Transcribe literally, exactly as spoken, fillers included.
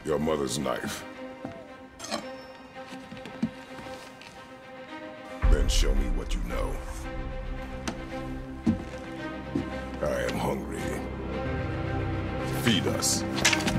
Your mother's knife. Then show me what you know. I am hungry. Feed us.